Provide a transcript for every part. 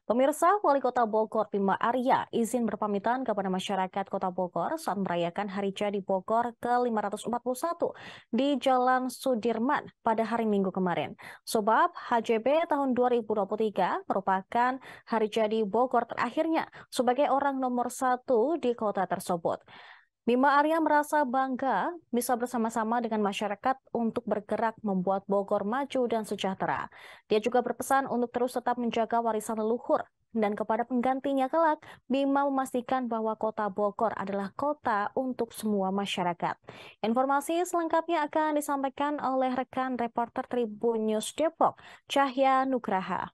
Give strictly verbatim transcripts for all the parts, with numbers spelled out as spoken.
Pemirsa, Wali Kota Bogor Bima Arya izin berpamitan kepada masyarakat Kota Bogor saat merayakan Hari Jadi Bogor ke lima ratus empat puluh satu di Jalan Sudirman pada hari Minggu kemarin. Sebab H J B tahun dua ribu dua puluh tiga merupakan Hari Jadi Bogor terakhirnya sebagai orang nomor satu di kota tersebut. Bima Arya merasa bangga bisa bersama-sama dengan masyarakat untuk bergerak membuat Bogor maju dan sejahtera. Dia juga berpesan untuk terus tetap menjaga warisan leluhur. Dan kepada penggantinya kelak, Bima memastikan bahwa kota Bogor adalah kota untuk semua masyarakat. Informasi selengkapnya akan disampaikan oleh rekan reporter Tribun News Depok, Cahya Nugraha.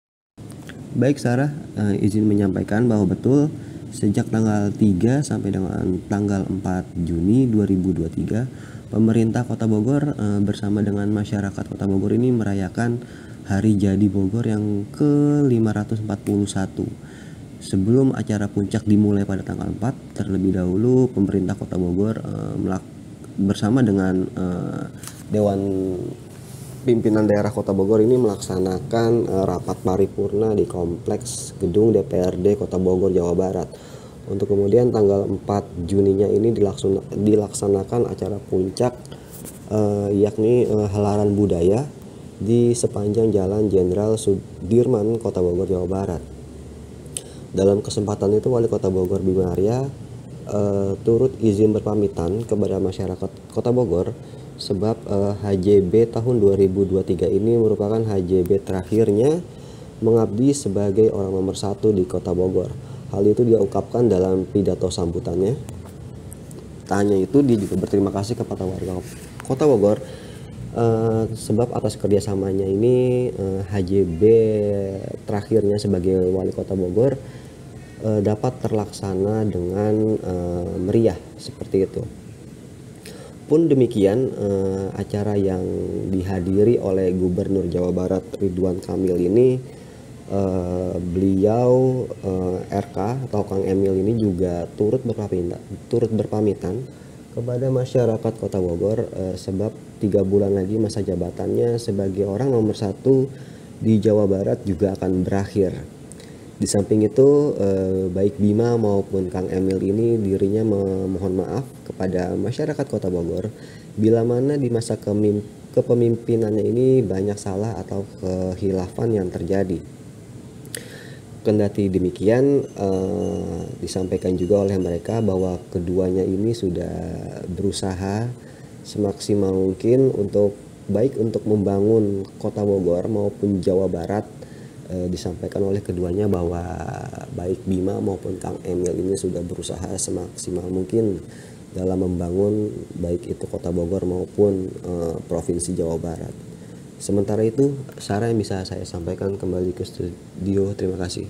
Baik Sarah, uh, izin menyampaikan bahwa betul sejak tanggal tiga sampai dengan tanggal empat Juni dua ribu dua puluh tiga, pemerintah Kota Bogor uh, bersama dengan masyarakat Kota Bogor ini merayakan Hari Jadi Bogor yang ke lima ratus empat puluh satu. Sebelum acara puncak dimulai pada tanggal empat, terlebih dahulu pemerintah Kota Bogor uh, melak- bersama dengan uh, Dewan Pimpinan Daerah Kota Bogor ini melaksanakan uh, rapat paripurna di kompleks gedung D P R D Kota Bogor, Jawa Barat. Untuk kemudian tanggal empat Juninya ini dilaksana, dilaksanakan acara puncak uh, yakni uh, Helaran Budaya di sepanjang Jalan Jenderal Sudirman, Kota Bogor, Jawa Barat. Dalam kesempatan itu Wali Kota Bogor Bima Arya uh, turut izin berpamitan kepada masyarakat Kota Bogor sebab uh, H J B tahun dua ribu dua puluh tiga ini merupakan H J B terakhirnya mengabdi sebagai orang nomor satu di Kota Bogor. Hal itu dia ungkapkan dalam pidato sambutannya. Tak hanya itu, dia juga berterima kasih kepada warga Kota Bogor uh, sebab atas kerjasamanya ini uh, H J B terakhirnya sebagai Wali Kota Bogor uh, dapat terlaksana dengan uh, meriah seperti itu. Pun demikian, eh, acara yang dihadiri oleh Gubernur Jawa Barat Ridwan Kamil ini, eh, beliau eh, R K atau Kang Emil ini juga turut berpamitan, turut berpamitan kepada masyarakat Kota Bogor eh, sebab tiga bulan lagi masa jabatannya sebagai orang nomor satu di Jawa Barat juga akan berakhir. Di samping itu, eh, baik Bima maupun Kang Emil ini dirinya memohon maaf kepada masyarakat Kota Bogor bila mana di masa kepemimpinannya ini banyak salah atau kehilafan yang terjadi. Kendati demikian, eh, disampaikan juga oleh mereka bahwa keduanya ini sudah berusaha semaksimal mungkin untuk baik untuk membangun Kota Bogor maupun Jawa Barat. E, disampaikan oleh keduanya bahwa baik Bima maupun Kang Emil ini sudah berusaha semaksimal mungkin dalam membangun baik itu Kota Bogor maupun e, Provinsi Jawa Barat. Sementara itu, Sarah yang bisa saya sampaikan kembali ke studio. Terima kasih.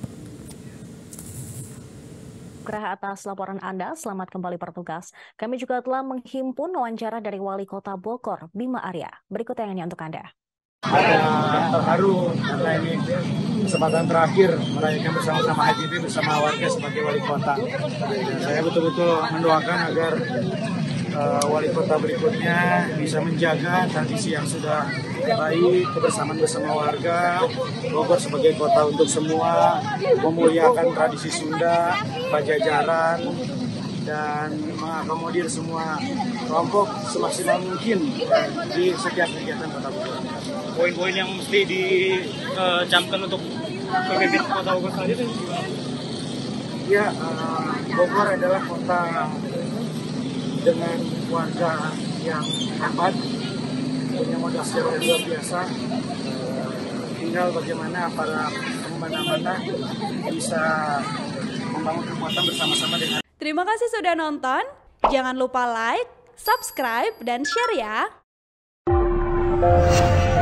Nugraha atas laporan Anda, selamat kembali bertugas. Kami juga telah menghimpun wawancara dari Wali Kota Bogor, Bima Arya. Berikut tayangannya untuk Anda. Ada terharu karena ini kesempatan terakhir merayakan bersama-sama H J B bersama warga sebagai wali kota. Dan saya betul-betul mendoakan agar uh, wali kota berikutnya bisa menjaga tradisi yang sudah baik, kebersamaan bersama warga, Bogor sebagai kota untuk semua, memuliakan tradisi Sunda, Pajajaran, dan mengakomodir semua kelompok semaksimal mungkin di setiap kegiatan Kota Bogor. Poin-poin yang mesti dicamkan untuk pemimpin Kota Bogor selanjutnya? Ya, uh, Bogor adalah kota dengan warga yang hebat, punya modal sejarah yang luar biasa. Uh, tinggal bagaimana para mana-mana bisa membangun kekuatan bersama-sama dengan. Terima kasih sudah nonton. Jangan lupa like, subscribe, dan share ya.